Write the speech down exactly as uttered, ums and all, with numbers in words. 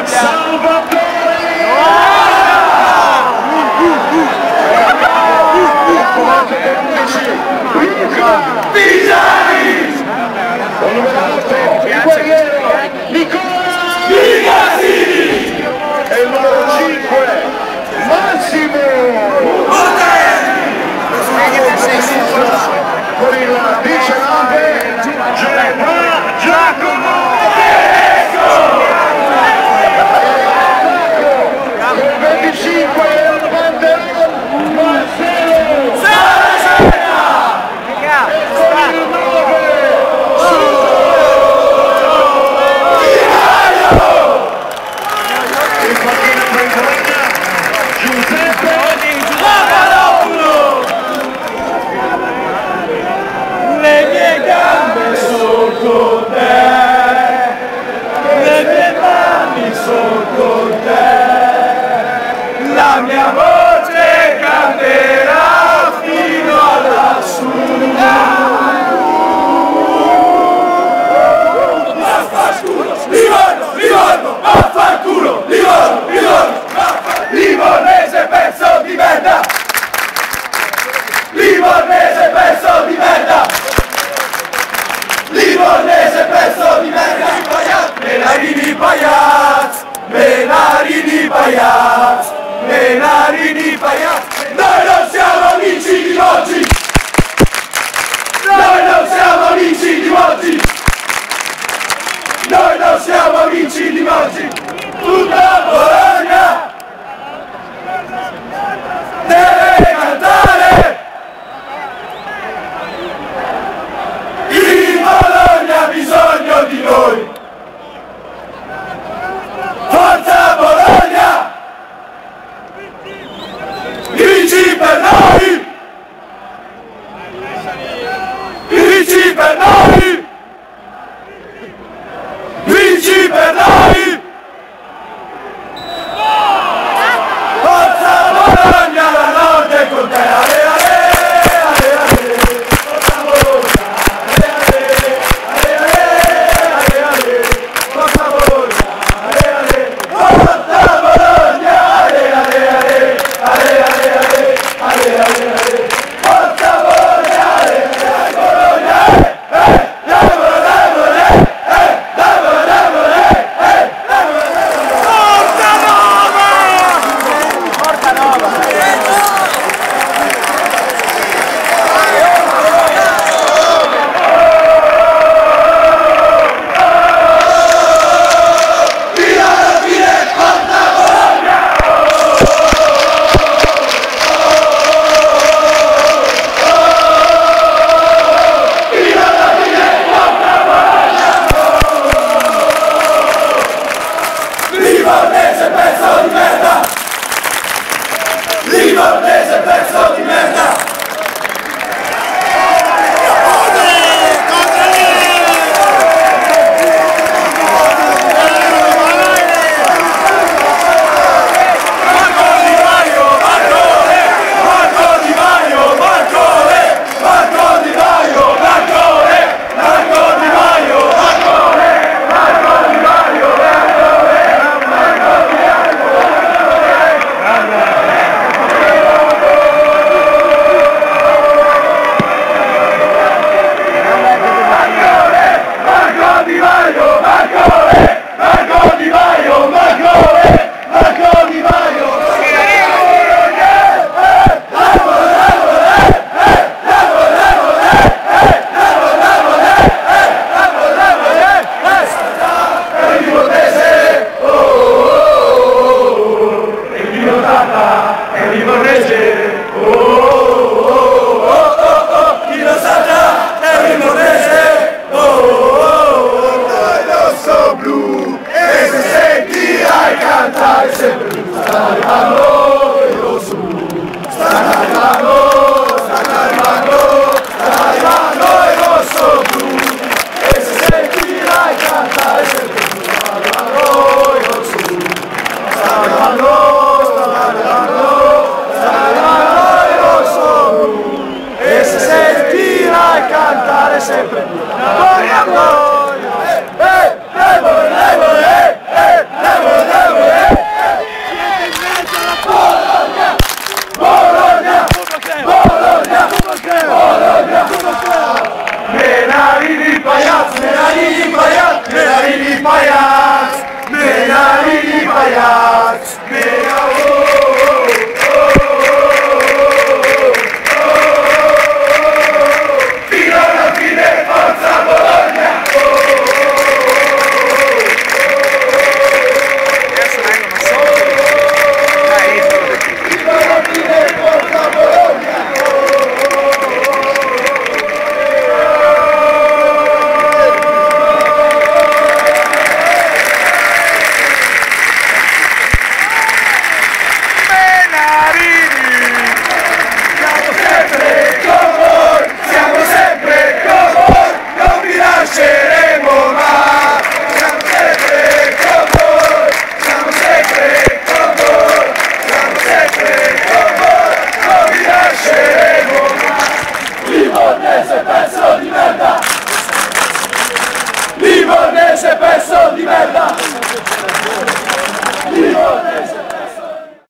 Pisani! Con numero otto, il guerriero Nicola Bigasini! E il numero cinque, Massimo Montelli! Con il diciannove, Giacomo Tedesco! Con il venticinque, il banderon Marcelo Saracena! Le mie gambe sono con te, le mie mani sono con te, la mia voce canterà fino alla Vaffanculo, Livorno, Livorno, vaffanculo, Livorno, Livorno, Livornese pezzo di merda! Livornese pezzo di merda! Livornese pezzo di merda! Menarini Paiaz! Menarini Paiaz! Menarini Paiaz! Noi non siamo amici di oggi! Noi non siamo amici di oggi! Noi non siamo amici di oggi! Tutta Bologna deve cantare! Il Bologna ha bisogno di noi! Forza Bologna! Vinci per noi! Vinci per noi! Vinci per noi! Forza Bologna, la notte con te! Ale, ale, ale, ale! Forza Bologna! Ale, ale, ale, ale, ale! Forza Bologna! Ale, ale! Forza Bologna! Ale, ale, ale! Ale, ale, ale! Ale, ale, ale! Forza Bologna! Ale, dai Bologna! Eh! Dai Bologna! Dai Bologna! Eh! Dai Bologna! Dai Bologna! Eh! Dai Bologna! Forza Roma! Forza Roma! Livornese pezzo di merda! Livornese pezzo di merda! Marco Di Maio, Marco Re! Marco Di Maio, Marco Re! Marco Di Maio, Marco Re! Marco Di Maio, Marco Re! Marco Di Maio, Marco Re! Marco Di Marco Di Maio, Marco Re! Marco Di Maio, Marco Re! Marco Di Maio! Il Livornese, oh, oh, oh, il Livornata, il Livornese!